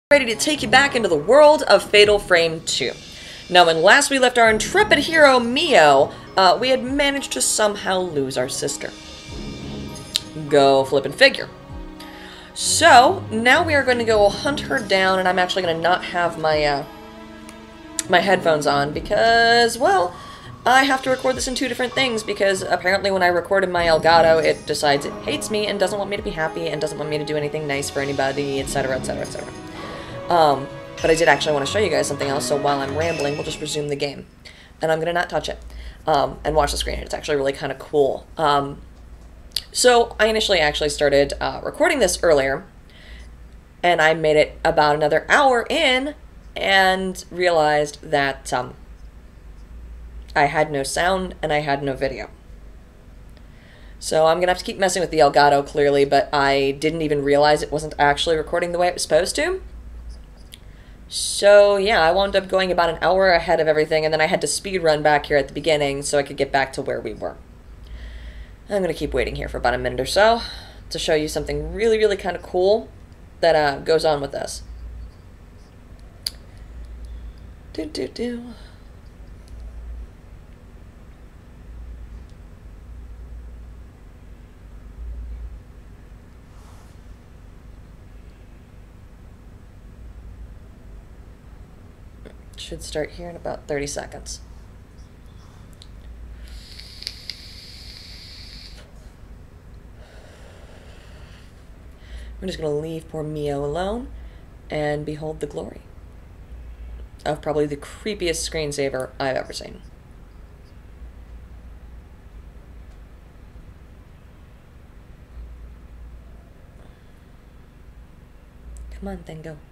Ready to take you back into the world of Fatal Frame 2. Now, when last we left our intrepid hero, MAYU, we had managed to somehow lose our sister. Go flippin' figure. So, now we are going to go hunt her down, and I'm actually going to not have my, my headphones on, because, well, I have to record this in two different things, because apparently when I recorded my Elgato, it decides it hates me and doesn't want me to be happy and doesn't want me to do anything nice for anybody, etc., etc., etc. But I did actually want to show you guys something else, so while I'm rambling, we'll just resume the game. And I'm going to not touch it, and watch the screen. It's actually really kind of cool. So I initially actually started recording this earlier, and I made it about another hour in, and realized that I had no sound and I had no video. So I'm going to have to keep messing with the Elgato, clearly, but I didn't even realize it wasn't actually recording the way it was supposed to. So yeah, I wound up going about an hour ahead of everything, and then I had to speed run back here at the beginning so I could get back to where we were. I'm going to keep waiting here for about a minute or so to show you something really, really kind of cool that goes on with this. Should start here in about 30 seconds. I'm just going to leave poor MAYU alone and behold the glory of probably the creepiest screensaver I've ever seen. Come on, then go.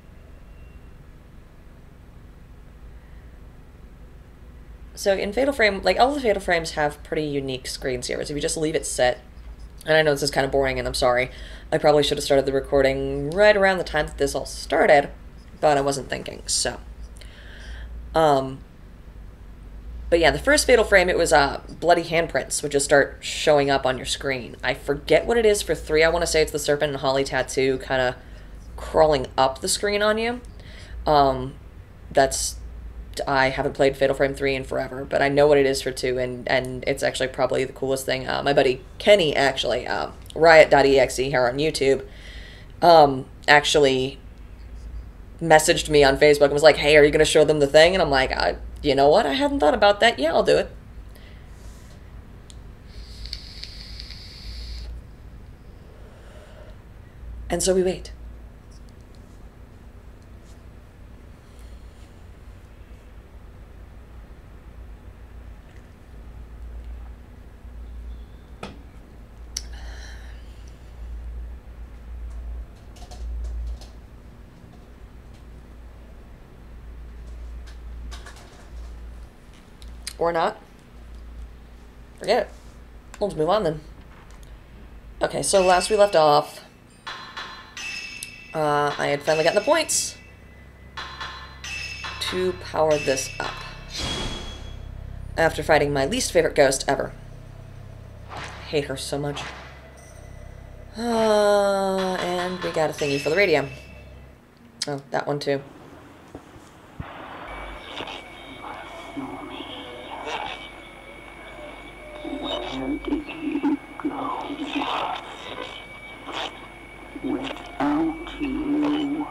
So in Fatal Frame, like, all the Fatal Frames have pretty unique screensavers. If you just leave it set, and I know this is kind of boring and I'm sorry, I probably should have started the recording right around the time that this all started, but I wasn't thinking, so. But yeah, the first Fatal Frame, it was bloody handprints would just start showing up on your screen. I forget what it is for 3. I want to say it's the Serpent and Holly tattoo kind of crawling up the screen on you. I haven't played Fatal Frame 3 in forever, but I know what it is for 2, and it's actually probably the coolest thing. My buddy Kenny, actually, Riot.exe here on YouTube, actually messaged me on Facebook and was like, hey, are you going to show them the thing? And I'm like, you know what? I hadn't thought about that. Yeah, I'll do it. And so we wait. Or not. Forget it. We'll just move on then. Okay, so last we left off, I had finally gotten the points to power this up. After fighting my least favorite ghost ever. I hate her so much. And we got a thingy for the radio. Oh, that one too. Where did you go? Without you,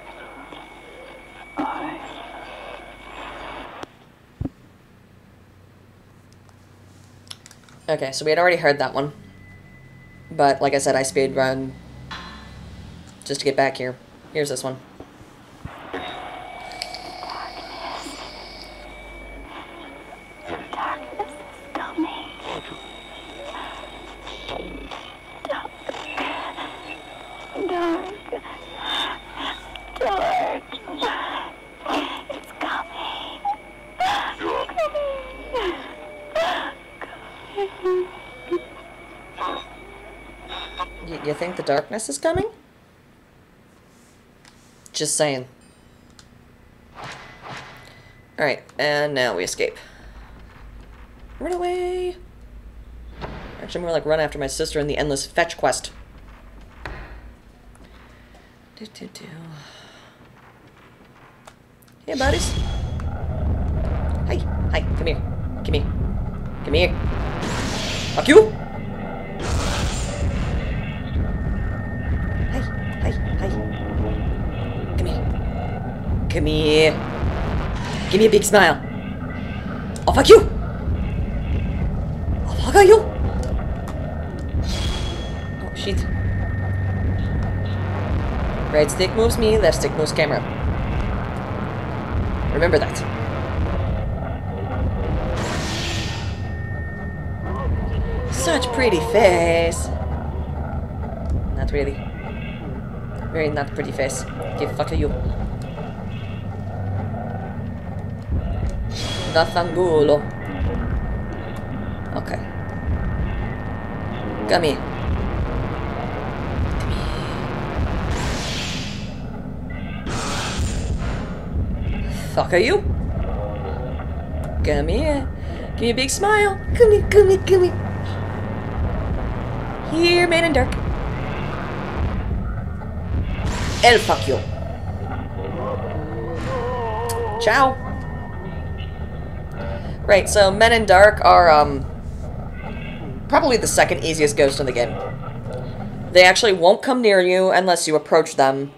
Okay, so we had already heard that one. But, like I said, I speed run just to get back here. Here's this one. You think the darkness is coming? Just saying. Alright, and now we escape. Run away! Actually, more like run after my sister in the endless fetch quest. Hey, buddies. Hi. Hi. Come here. Come here. Come here. Fuck you. Hi. Hi. Hi. Come here. Come here. Give me a big smile. Oh, fuck you. Oh, fuck you. Oh, shit. Right stick moves me, left stick moves camera. Remember that. Such pretty face. Not really. Very not pretty face. Okay, fuck you. Vaffanculo. Okay. Come here. Come here. Fuck are you? Come here. Give me a big smile. Come here, come here, come here. Here, man in dark. El fuck you. Ciao. Right, so men in dark are, probably the second easiest ghost in the game. They actually won't come near you unless you approach them.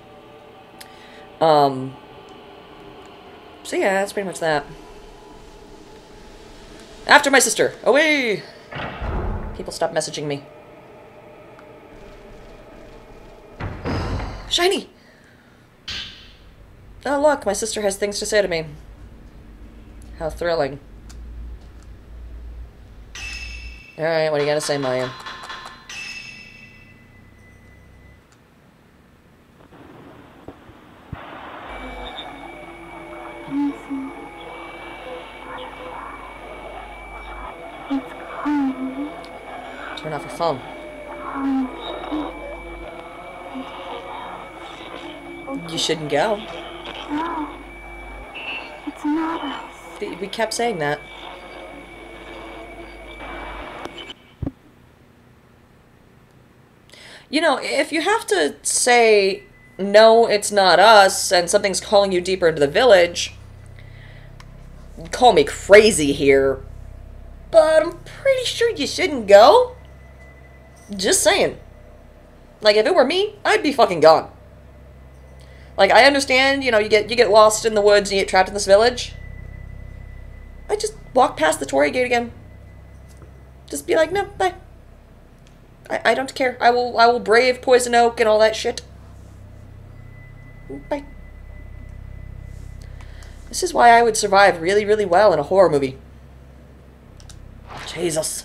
So yeah, that's pretty much that. After my sister! Away! People stop messaging me. Shiny! Oh look, my sister has things to say to me. How thrilling. Alright, what do you gotta say, MAYU? Turn off your phone. You shouldn't go. No, it's not us. We kept saying that. You know, if you have to say, no, it's not us, and something's calling you deeper into the village, call me crazy here, but I'm pretty sure you shouldn't go. Just saying. Like, if it were me, I'd be fucking gone. Like, I understand, you know, you get lost in the woods and you get trapped in this village. I just walk past the Torii gate again. Just be like, no, bye. I don't care. I will brave poison oak and all that shit. Bye. This is why I would survive really, really well in a horror movie. Jesus.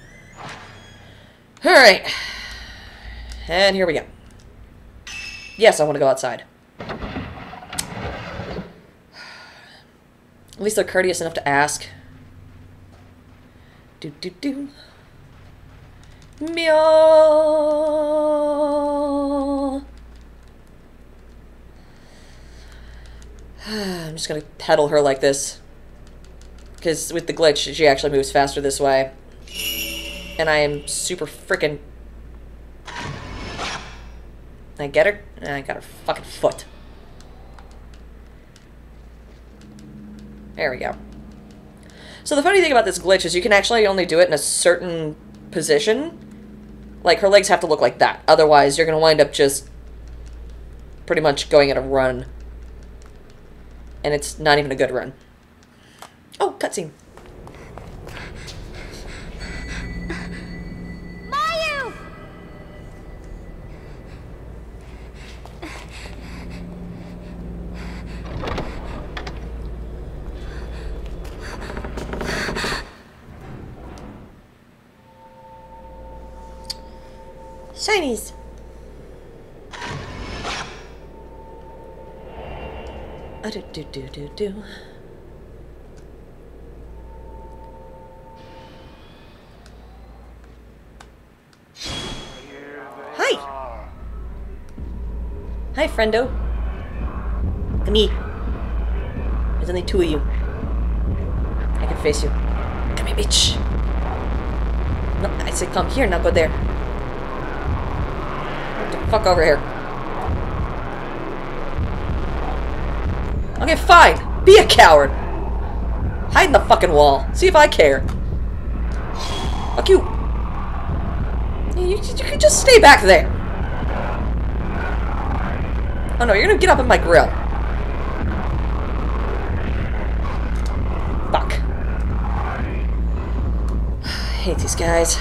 Alright. And here we go. Yes, I want to go outside. At least they're courteous enough to ask. Do. Meow. I'm just gonna pedal her like this. Because with the glitch, she actually moves faster this way. And I am super frickin'... I get her? I got her fucking foot. There we go. So the funny thing about this glitch is you can actually only do it in a certain position. Like, her legs have to look like that. Otherwise, you're going to wind up just pretty much going at a run. And it's not even a good run. Oh, cutscene. MAYU! Shinies. Do. Hi. Hi, friendo. Come here. There's only two of you. I can face you. Come here, bitch. No, I said come here, not go there. Get the fuck over here. Okay, fine. Be a coward. Hide in the fucking wall. See if I care. Fuck you. You can just stay back there. Oh no, you're gonna get up in my grill. Fuck. I hate these guys.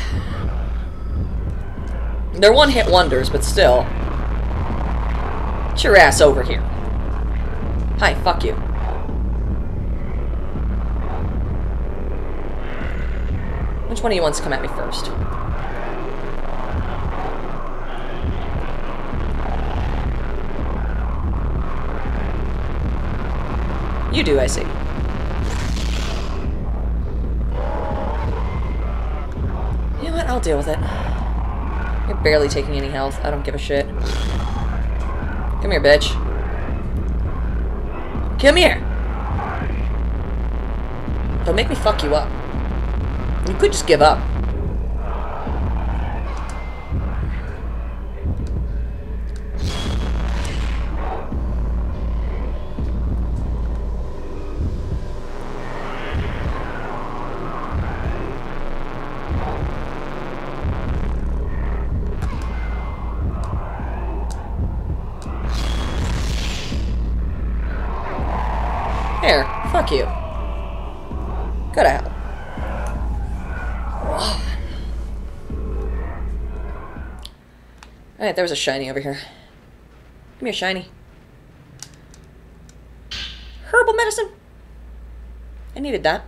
They're one-hit wonders, but still. Get your ass over here. Hi, fuck you. Which one of you wants to come at me first? You do, I see. You know what? I'll deal with it. You're barely taking any health. I don't give a shit. Come here, bitch. Come here! Don't make me fuck you up. You could just give up. Here, fuck you. Go to hell. Alright, there was a shiny over here. Give me a shiny. Herbal medicine. I needed that.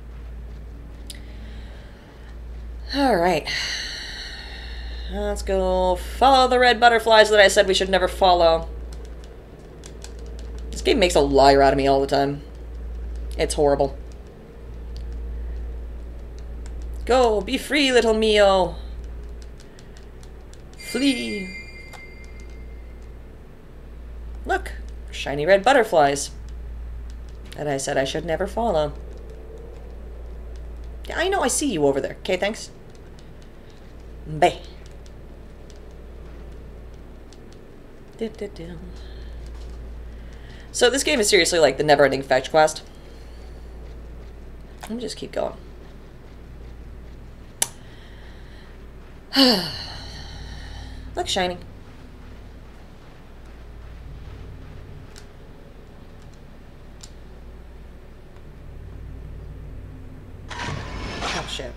Alright. Let's go follow the red butterflies that I said we should never follow. This game makes a liar out of me all the time. It's horrible. Go, be free, little Mio. Flee. Look, shiny red butterflies. That I said I should never follow. Yeah, I know, I see you over there. Okay, thanks. Bye. So this game is seriously like the never-ending fetch quest. Let me just keep going. Look, shiny. Oh, shit.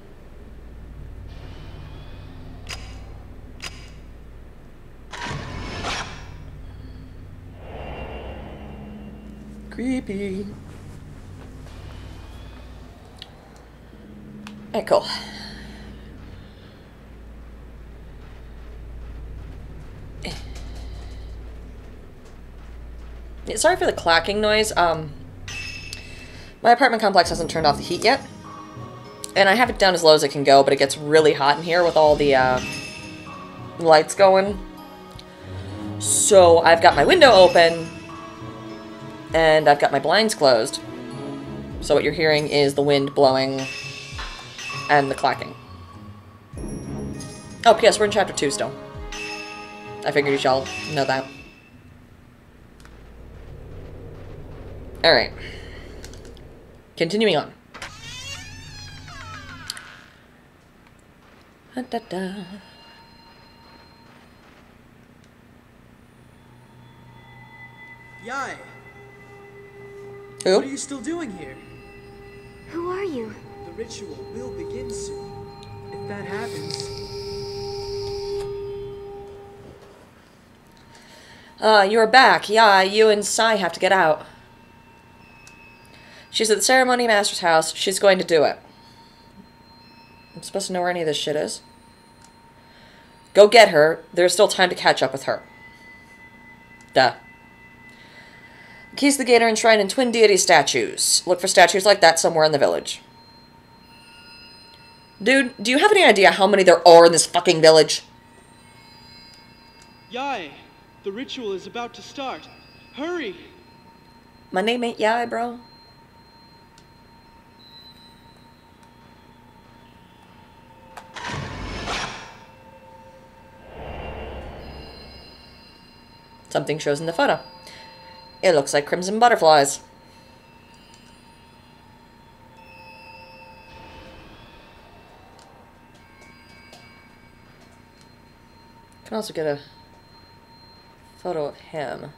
Creepy. Alright, cool. Yeah, sorry for the clacking noise. My apartment complex hasn't turned off the heat yet. And I have it down as low as it can go, but it gets really hot in here with all the lights going. So I've got my window open, and I've got my blinds closed. So what you're hearing is the wind blowing and the clacking. Oh, P.S. we're in Chapter 2 still. I figured you all know that. Alright. Continuing on. Da, da, da. Yai! Who? What are you still doing here? Who are you? The ritual will begin soon. If that happens... You're back. Yeah, you and Sai have to get out. She's at the ceremony master's house. She's going to do it. I'm supposed to know where any of this shit is. Go get her. There's still time to catch up with her. Duh. Keys to the gate are enshrined in twin deity statues. Look for statues like that somewhere in the village. Dude, do you have any idea how many there are in this fucking village? Yai! The ritual is about to start. Hurry! My name ain't Yai, bro. Something shows in the photo. It looks like crimson butterflies. Can also get a photo of him.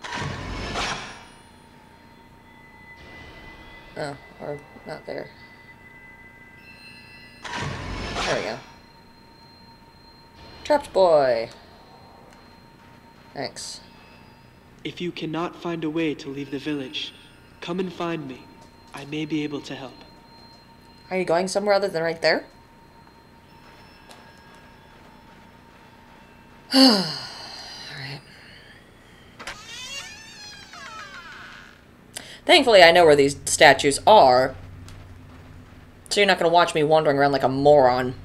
Oh, or not there. There we go. Trapped boy. Thanks. If you cannot find a way to leave the village, come and find me. I may be able to help. Are you going somewhere other than right there? Alright. Thankfully, I know where these statues are. So you're not going to watch me wandering around like a moron.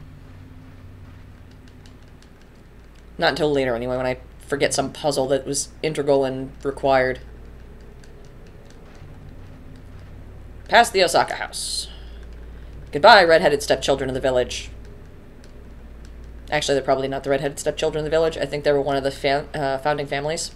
Not until later, anyway, when I forget some puzzle that was integral and required. Past the Osaka house. Goodbye, red-headed stepchildren of the village. Actually, they're probably not the red-headed stepchildren of the village. I think they were one of the founding families.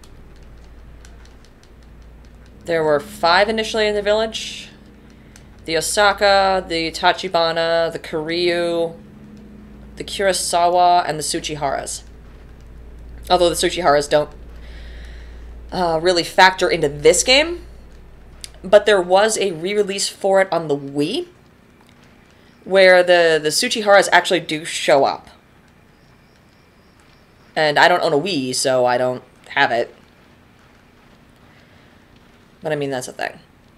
There were 5 initially in the village. The Osaka, the Tachibana, the Kiryu, the Kurosawa, and the Tsuchiharas. Although the Tsuchiharas don't really factor into this game. But there was a re-release for it on the Wii, where the Tsuchiharas actually do show up. And I don't own a Wii, so I don't have it. But I mean, that's a thing.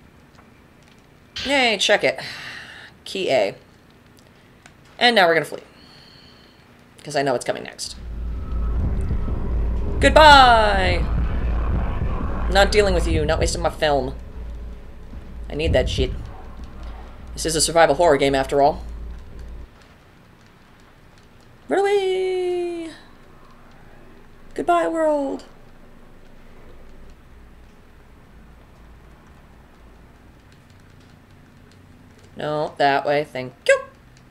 Yay, check it. Key A. And now we're gonna flee. Because I know what's coming next. Goodbye! Not dealing with you, not wasting my film. I need that shit. This is a survival horror game after all. Run away! Goodbye, world! No, that way, thank you!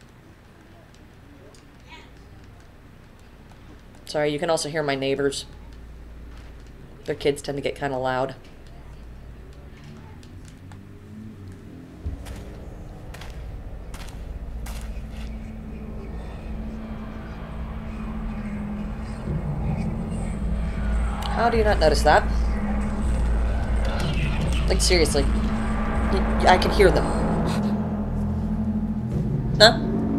Sorry, you can also hear my neighbors. Their kids tend to get kind of loud. How do you not notice that? Like, seriously. I can hear them. Huh?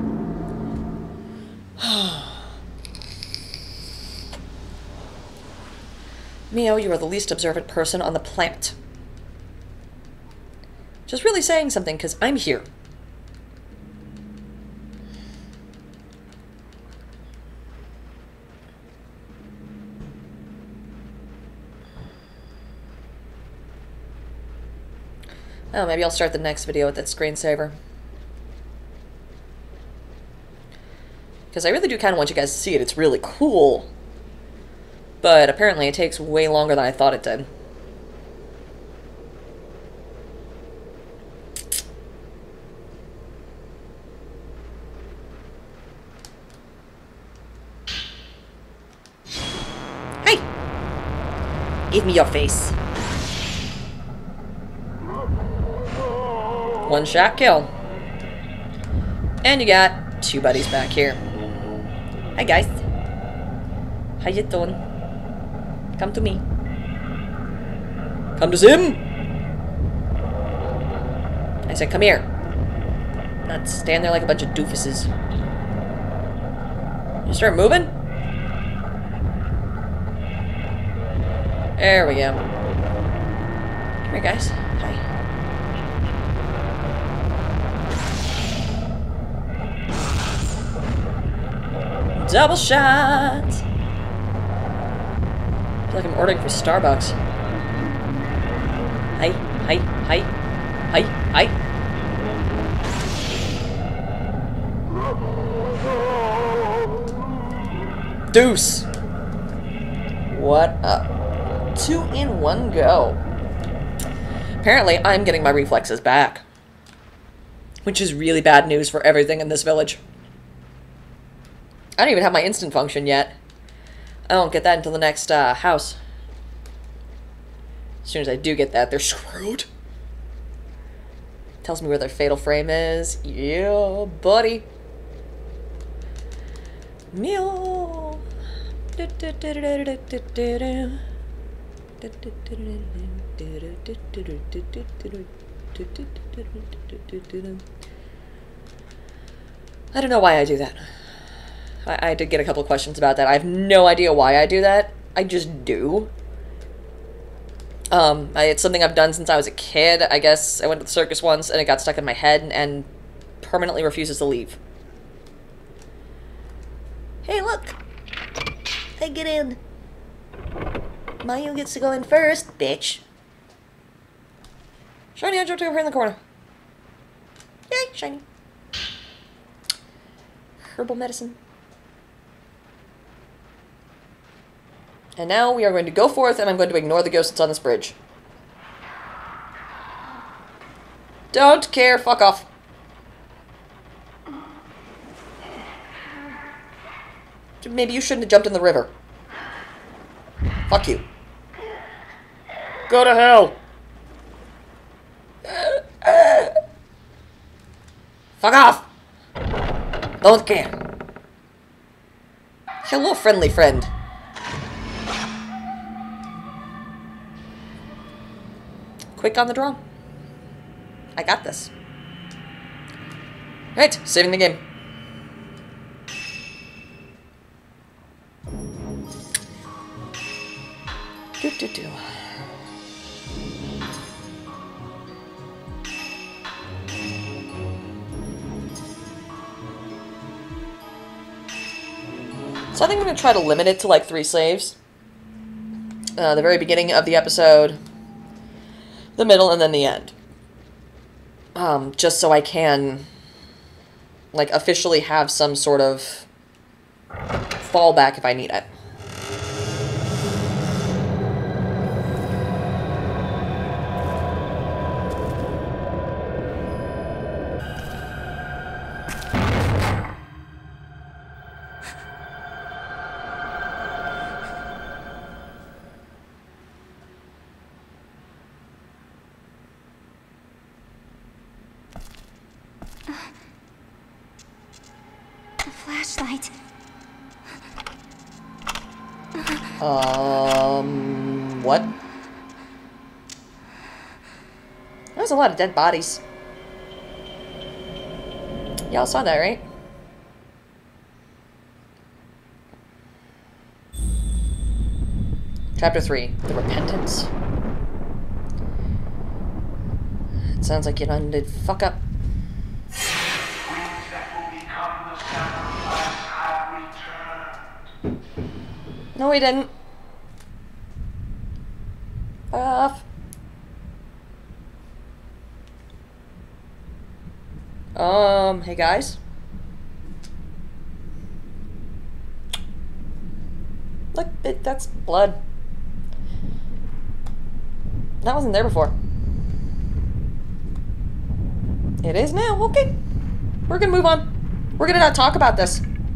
MAYU, you are the least observant person on the planet. Just really saying something, because I'm here. Oh, maybe I'll start the next video with that screensaver. Because I really do kind of want you guys to see it. It's really cool. But apparently it takes way longer than I thought it did. Hey! Give me your face. One shot kill. And you got 2 buddies back here. Hi guys. How you doing? Come to me. Come to Sim! I said come here. Not stand there like a bunch of doofuses. You start moving? There we go. Come here guys. Hi. Double shot! I feel like I'm ordering for Starbucks. Hi, hi, hi, hi, hi. Deuce! What up? 2 in 1 go. Apparently, I'm getting my reflexes back. Which is really bad news for everything in this village. I don't even have my instant function yet. I won't get that until the next house. As soon as I do get that, they're screwed. Tells me where their fatal frame is. Yeah, buddy. Meow. I don't know why I do that. I did get a couple of questions about that. I have no idea why I do that. I just do. It's something I've done since I was a kid. I guess I went to the circus once and it got stuck in my head and permanently refuses to leave. Hey, look! I get in. Mayu gets to go in first, bitch. Shiny, I jumped over here in the corner. Yay, shiny. Herbal medicine. And now we are going to go forth, and I'm going to ignore the ghost that's on this bridge. Don't care, fuck off. Maybe you shouldn't have jumped in the river. Fuck you. Go to hell. Fuck off. Don't care. Hello, friendly friend. Quick on the draw. I got this. Right, saving the game. Do. So I think I'm going to try to limit it to like 3 saves. The very beginning of the episode, the middle, and then the end. Just so I can, like, officially have some sort of fallback if I need it. Flashlight. What? There's a lot of dead bodies. Y'all saw that, right? Chapter 3, The Repentance. It sounds like you done did fuck up. No, we didn't. Off. Hey guys. Look, that's blood. That wasn't there before. It is now. Okay. We're gonna move on. We're gonna not talk about this.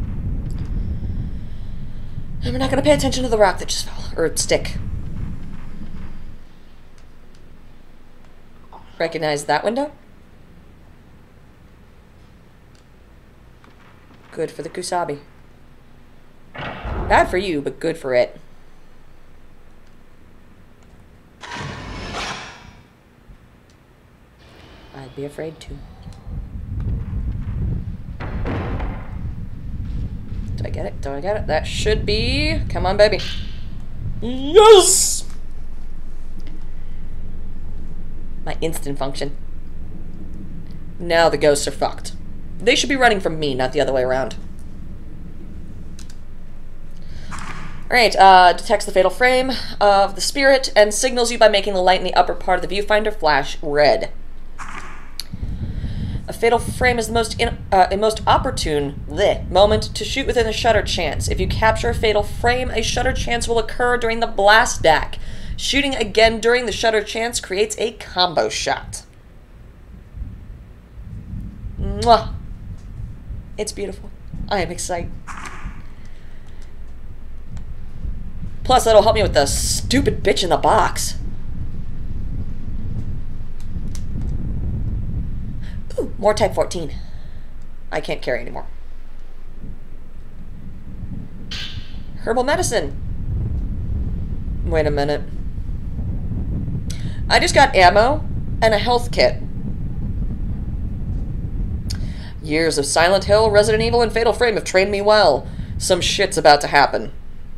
And we're not gonna pay attention to the rock that just fell. Or stick. Recognize that window? Good for the Kusabi. Bad for you, but good for it. I'd be afraid to. Do I get it? Do I get it? That should be... Come on, baby. Yes! My instant function. Now the ghosts are fucked. They should be running from me, not the other way around. Alright, detects the fatal frame of the spirit and signals you by making the light in the upper part of the viewfinder flash red. A fatal frame is the most opportune moment to shoot within a shutter chance. If you capture a fatal frame, a shutter chance will occur during the blast back. Shooting again during the shutter chance creates a combo shot. Mwah. It's beautiful. I am excited. Plus, that'll help me with the stupid bitch in the box. Ooh, more type 14. I can't carry anymore. Herbal medicine. Wait a minute. I just got ammo and a health kit. Years of Silent Hill, Resident Evil, and Fatal Frame have trained me well. Some shit's about to happen.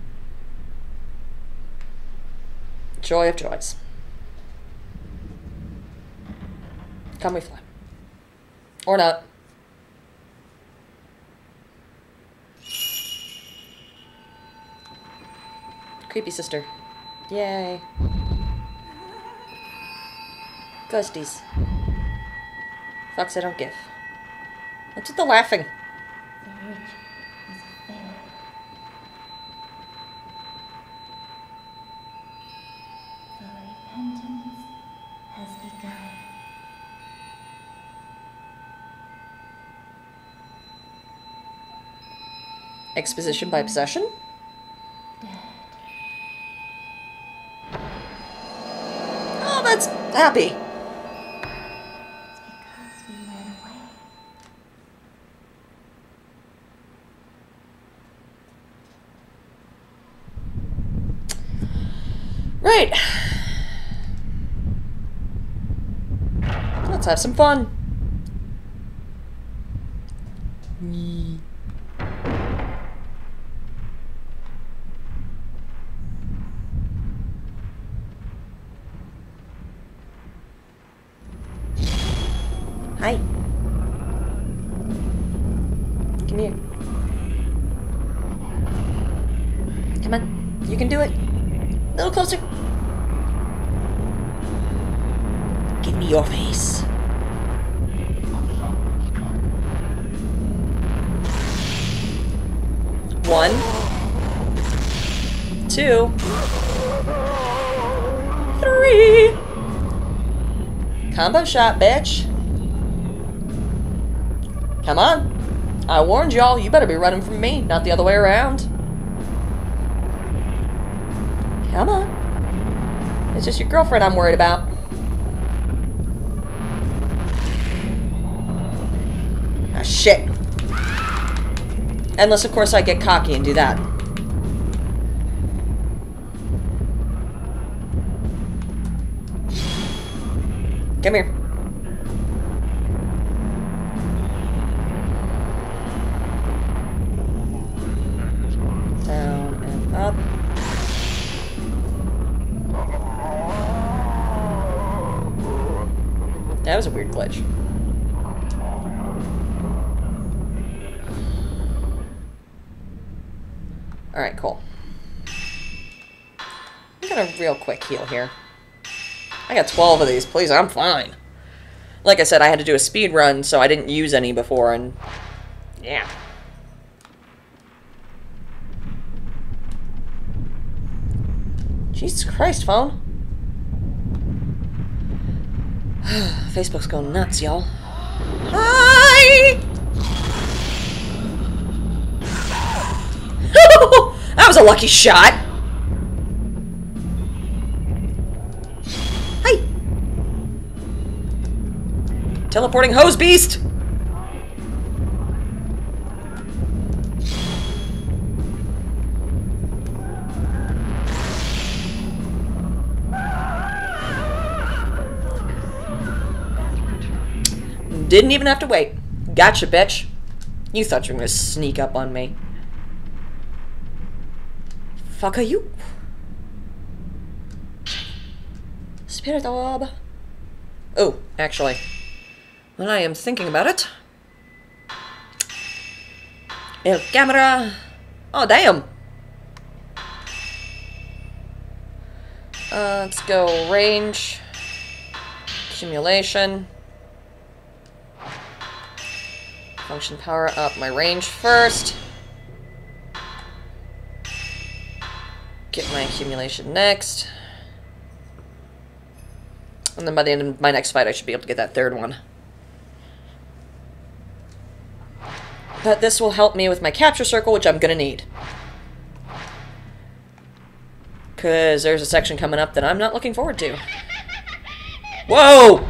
Joy of joys. Come we fly. Or not. Creepy sister. Yay. Ghosties. Fucks I don't give. What's with the laughing? The ridge is a failure. The repentance has begun. Exposition by possession? Oh, that's happy. It's because we ran away. Right. Let's have some fun. Hi. Come here. Come on. You can do it. A little closer. Give me your face. One. Two. Three. Combo shot, bitch. Come on. I warned y'all, you better be running from me, not the other way around. Come on. It's just your girlfriend I'm worried about. Ah, shit. Unless, of course, I get cocky and do that. Come here. Down and up. That was a weird glitch. Alright, cool. I'm gonna real quick heal here. I got 12 of these, please, I'm fine. Like I said, I had to do a speed run, so I didn't use any before, and yeah. Jesus Christ, phone. Facebook's going nuts, y'all. Hi! That was a lucky shot. Hi. Teleporting hose beast. Didn't even have to wait. Gotcha, bitch. You thought you were gonna sneak up on me. Fuck are you? Spirit orb. Oh, actually. When I am thinking about it. El camera. Oh, damn. Let's go range. Accumulation. Function power up my range first. Get my accumulation next. And then by the end of my next fight, I should be able to get that third one. But this will help me with my capture circle, which I'm gonna need. Because there's a section coming up that I'm not looking forward to. Whoa!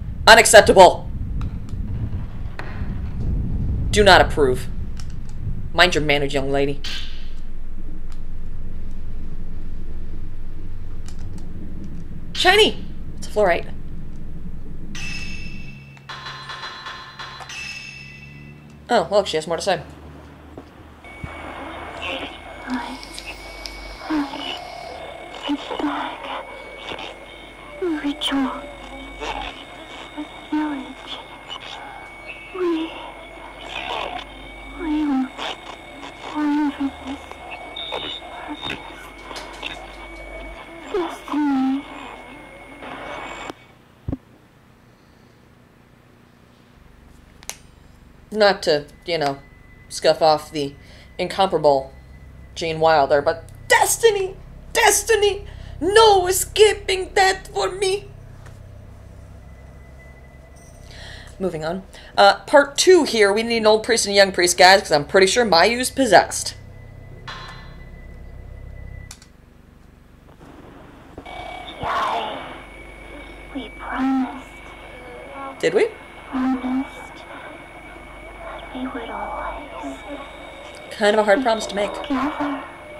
Unacceptable. Do not approve. Mind your manners, young lady. Shiny! It's a fluorite. Oh, look, she has more to say. It's like a ritual. The village. We were born for this purpose. Destiny. Not to, you know, scuff off the incomparable Gene Wilder, but destiny! Destiny! No escaping that for me! Moving on. Part 2 here. We need an old priest and a young priest, guys, because I'm pretty sure Mayu's possessed. Yai. We promised. Did we? Promised that we would always Kind of a hard promise to make. together.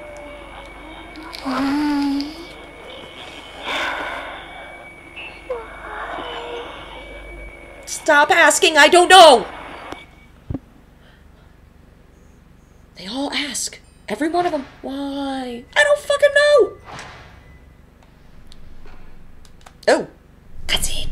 Why? Stop asking, I don't know! They all ask. Every one of them. Why? I don't fucking know! Oh. Cutscene.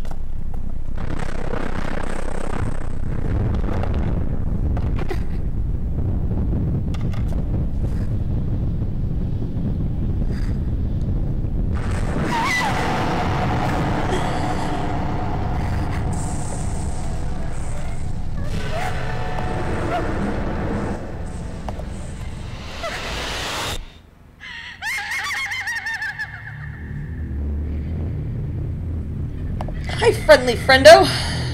Hi, friendly friendo.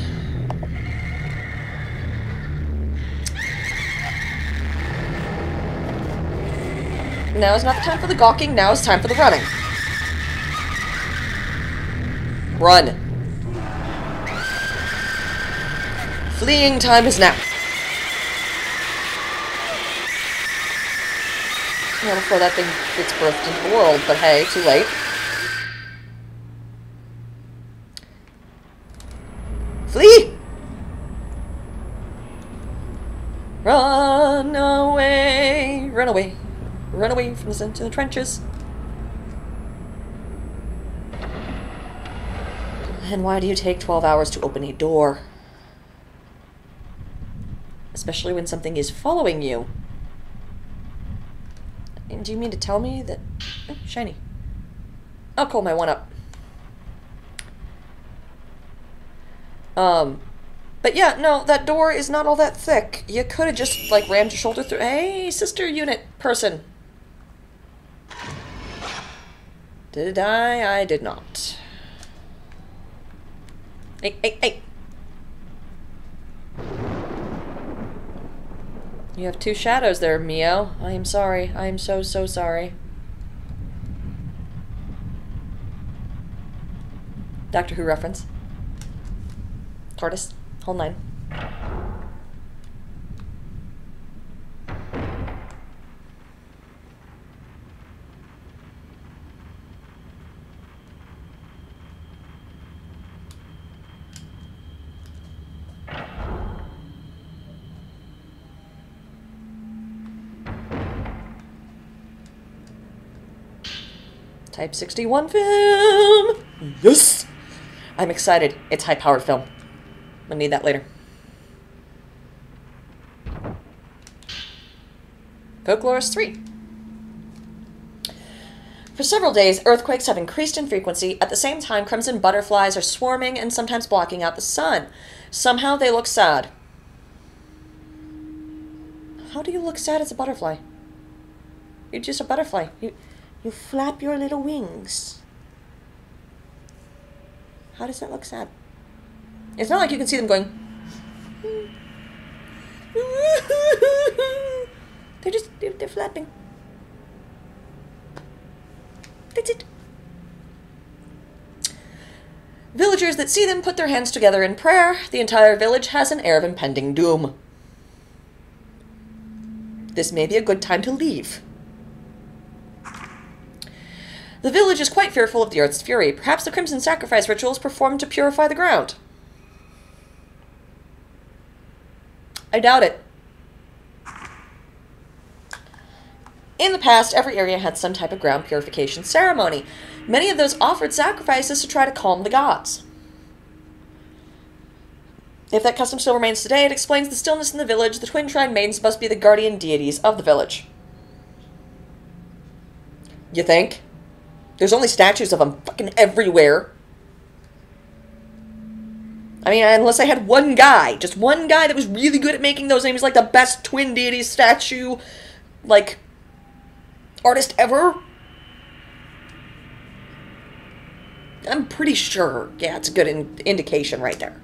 Now is not the time for the gawking, now is time for the running. Run. Fleeing time is now. Well, before that thing gets birthed into the world, but hey, too late. Flee! Run away! Run away. Run away from the trenches. And why do you take 12 hours to open a door? Especially when something is following you. And do you mean to tell me that... Oh, shiny. I'll call my one up. But yeah, no, that door is not all that thick. You could have just, like, rammed your shoulder through... Hey, sister unit person. Did I? I did not. Hey, hey, hey. You have two shadows there, Mio. I am sorry. I am so, so sorry. Doctor Who reference. TARDIS. Whole 9. Type 61 film! Yes! I'm excited. It's high-powered film. I'll need that later. Folklorist 3. For several days, earthquakes have increased in frequency. At the same time, crimson butterflies are swarming and sometimes blocking out the sun. Somehow they look sad. How do you look sad as a butterfly? You're just a butterfly. You flap your little wings. How does that look sad? It's not like you can see them going... They're flapping. That's it. Villagers that see them put their hands together in prayer. The entire village has an air of impending doom. This may be a good time to leave. The village is quite fearful of the Earth's fury. Perhaps the Crimson Sacrifice ritual is performed to purify the ground. I doubt it. In the past, every area had some type of ground purification ceremony. Many of those offered sacrifices to try to calm the gods. If that custom still remains today, it explains the stillness in the village. The twin shrine maidens must be the guardian deities of the village. You think? There's only statues of them fucking everywhere. I mean, unless I had one guy, just one guy that was really good at making those names, like the best twin deity statue, like, artist ever. I'm pretty sure. Yeah, it's a good indication right there.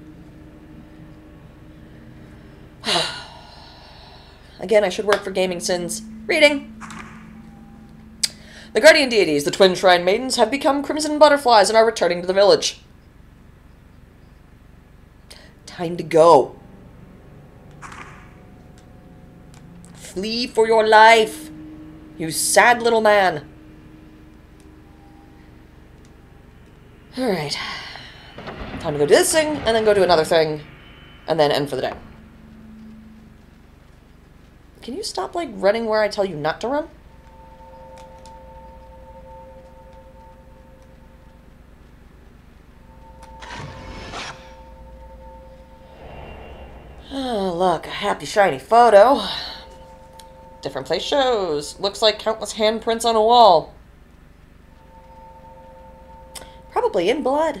Again, I should work for Gaming Sins. Reading. The guardian deities, the twin shrine maidens, have become crimson butterflies and are returning to the village. Time to go. Flee for your life, you sad little man. Alright. Time to go do this thing, and then go do another thing, and then end for the day. Can you stop, like, running where I tell you not to run? Oh, look, a happy, shiny photo. Different place shows. Looks like countless handprints on a wall. Probably in blood.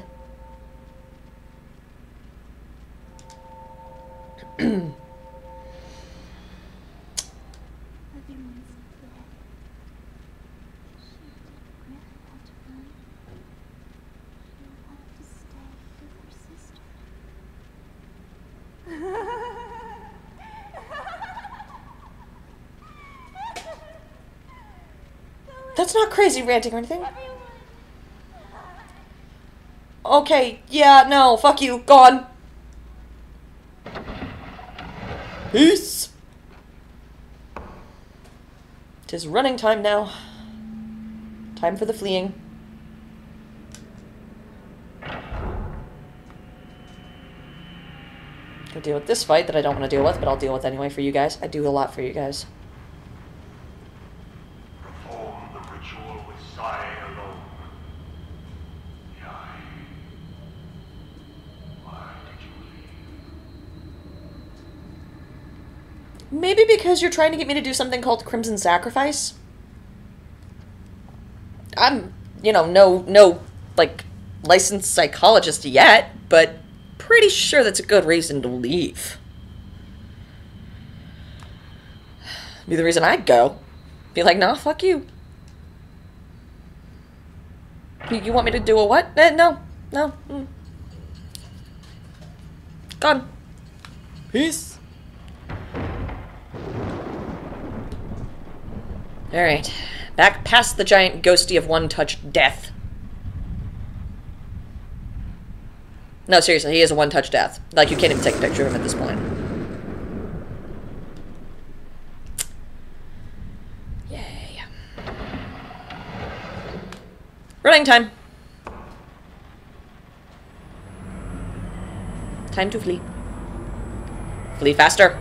That's not crazy ranting or anything. Okay, yeah, no, fuck you, gone. Peace. 'Tis running time now. Time for the fleeing. Go deal with this fight that I don't want to deal with, but I'll deal with anyway for you guys. I do a lot for you guys. Maybe because you're trying to get me to do something called Crimson Sacrifice? I'm, you know, no, like, licensed psychologist yet, but pretty sure that's a good reason to leave. Be the reason I'd go. Be like, nah, fuck you. You want me to do a what? No. No. Gone. Peace. Alright. Back past the giant ghosty of one-touch death. No, seriously, he is a one-touch death. Like, you can't even take a picture of him at this point. Yay. Running time. Time to flee. Flee faster.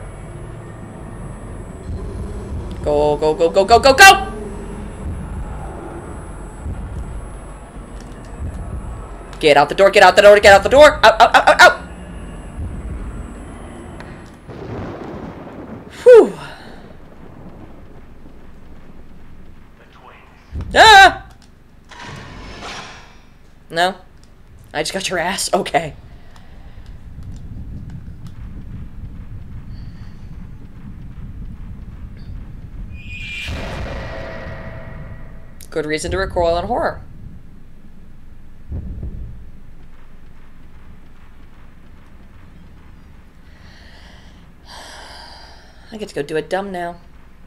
Go, go, go, go, go, go, go! Get out the door, get out the door, get out the door! Out, out, out, out, out! Whew. Ah! No? I just got your ass? Okay. Good reason to recoil in horror. I get to go do it dumb now.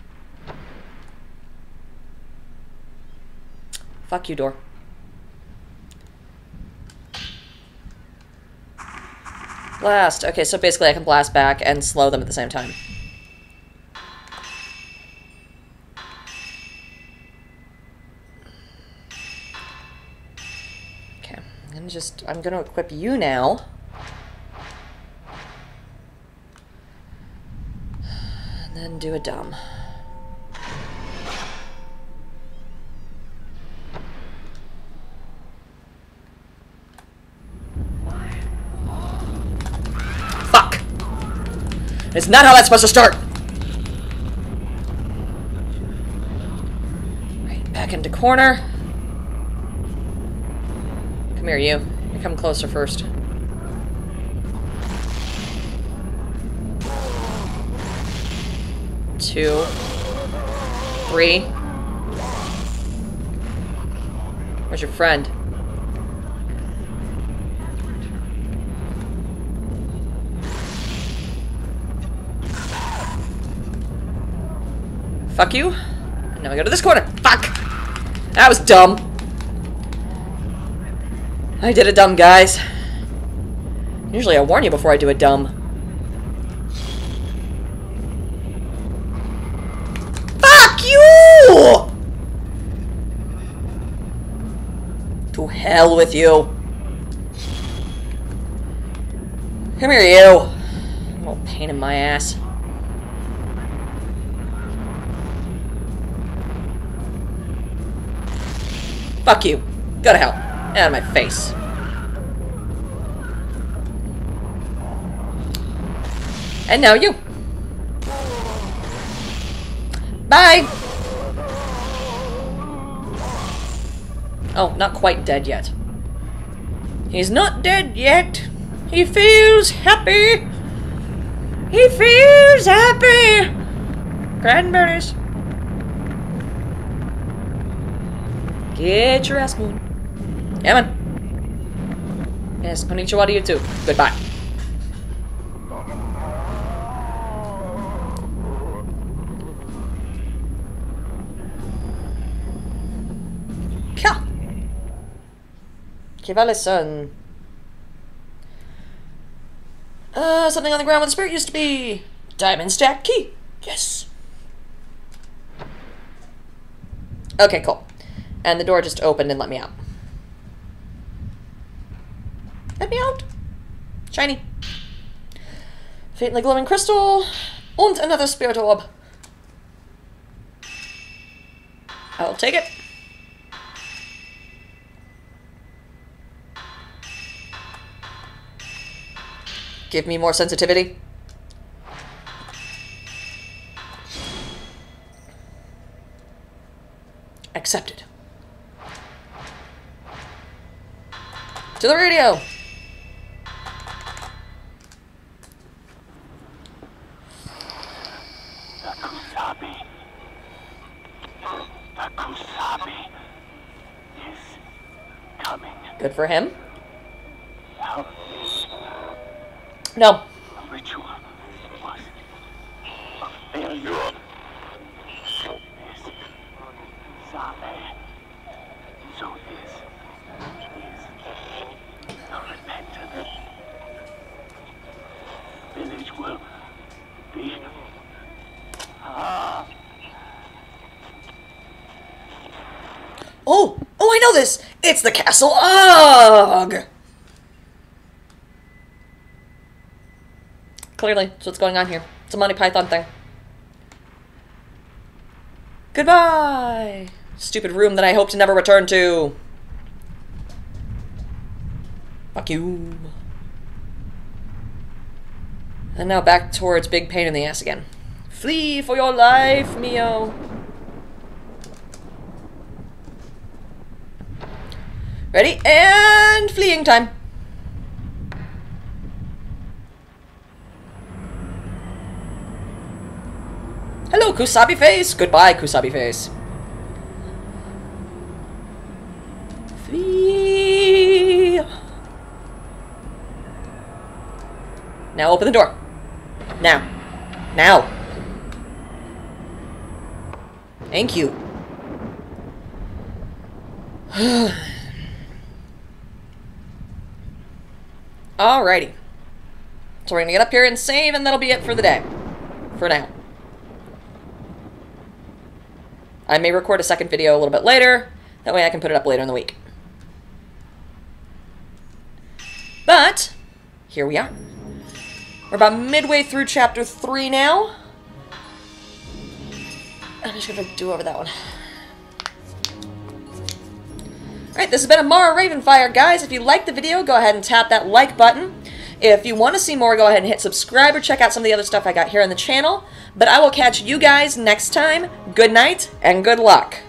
Fuck you, door. Blast. Okay, so basically I can blast back and slow them at the same time. I'm gonna equip you now. And then do a dumb. Fuck! It's not how that's supposed to start! Right, back into corner. Come here, you. You come closer first. Two. Three. Where's your friend? Fuck you. And now we go to this corner. Fuck! That was dumb. I did a dumb, guys. Usually I warn you before I do a dumb. Fuck you! To hell with you. Come here, you. Little pain in my ass. Fuck you. Go to hell. Out of my face. And now you. Bye! Oh, not quite dead yet. He's not dead yet. He feels happy. He feels happy. Cranberries. Get your ass moving. Yeah, man. Yes, konnichiwa to you too. Goodbye. Kya? Que vale son? Something on the ground where the spirit used to be. Diamond stack key. Yes. Okay, cool. And the door just opened and let me out. Let me out. Shiny. Faintly glowing crystal. And another spirit orb. I'll take it. Give me more sensitivity. Accepted. To the radio! The Kusabi is coming. Good for him. Help me. No. The ritual was a failure. This Sabe. So this is the repentance. Village will be. Oh! Oh, I know this! It's the Castle Ugh! Clearly, that's what's going on here. It's a Monty Python thing. Goodbye! Stupid room that I hope to never return to. Fuck you. And now back towards big pain in the ass again. Flee for your life, Mio. Ready? And fleeing time. Hello, Kusabi face. Goodbye, Kusabi face. Flee. Now open the door. Now. Now. Thank you. Alrighty. So we're gonna get up here and save, and that'll be it for the day. For now. I may record a second video a little bit later. That way I can put it up later in the week. But here we are. We're about midway through chapter 3 now. I'm just gonna do over that one. Alright, this has been Amara Ravenfire, guys. If you liked the video, go ahead and tap that like button. If you want to see more, go ahead and hit subscribe or check out some of the other stuff I got here on the channel. But I will catch you guys next time. Good night and good luck.